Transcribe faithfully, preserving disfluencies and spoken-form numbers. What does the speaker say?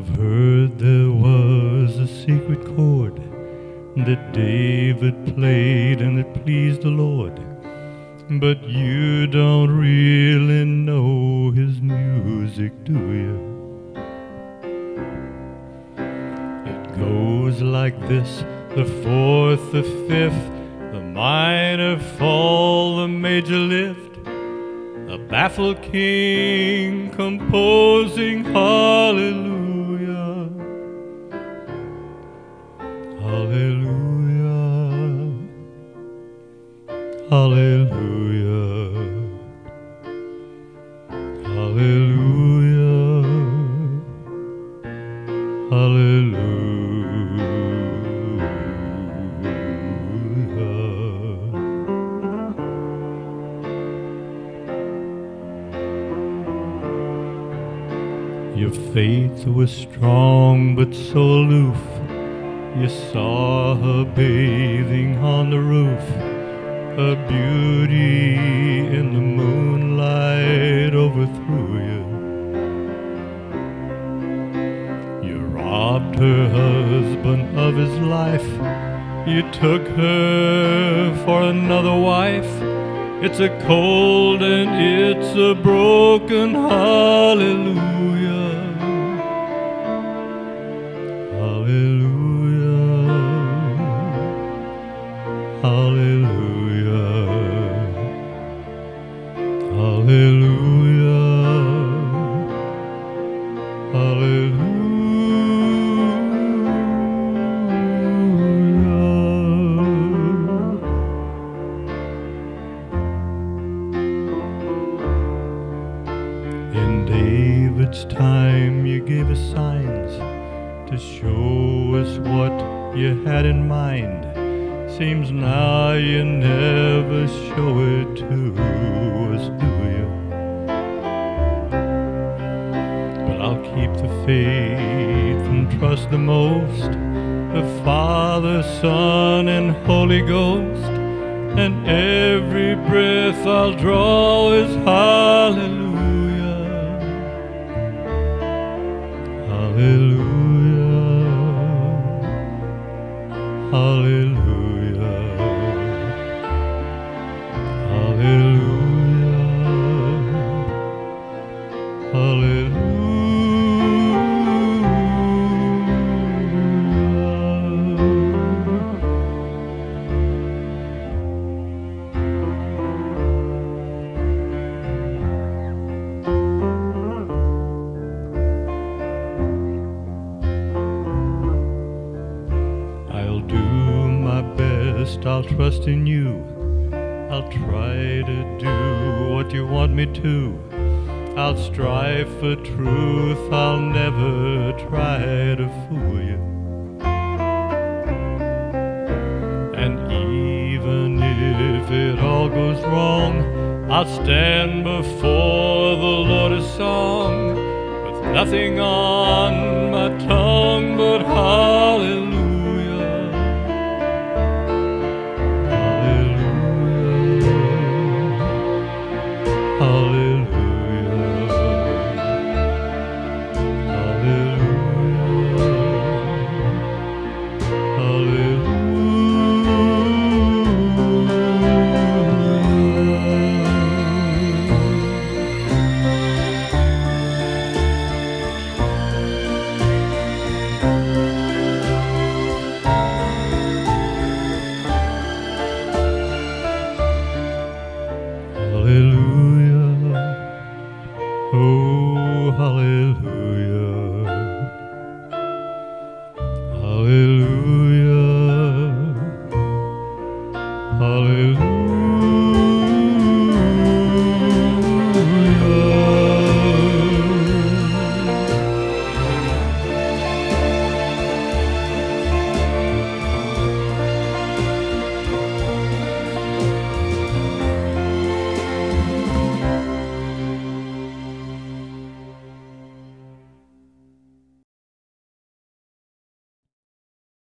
I've heard there was a secret chord that David played and it pleased the Lord, but you don't really know his music, do you? It goes like this: the fourth, the fifth, the minor fall, the major lift, a baffled king composing hallelujah. Hallelujah, hallelujah, hallelujah, hallelujah. Your faith was strong but so aloof. You saw her bathing on the roof, her beauty in the moonlight overthrew you. You robbed her husband of his life, you took her for another wife. It's a cold and it's a broken hallelujah. Hallelujah, hallelujah, hallelujah, hallelujah. In David's time you gave us signs to show us what you had in mind. Seems now you never show it to us, do you? But I'll keep the faith and trust the most, the Father, Son, and Holy Ghost, and every breath I'll draw is hallelujah, hallelujah, hallelujah, hallelujah, hallelujah. I'll do my best, I'll trust in you. I'll try to do what you want me to. I'll strive for truth, I'll never try to fool you. And even if it all goes wrong, I'll stand before the Lord a song, with nothing on my tongue but hallelujah.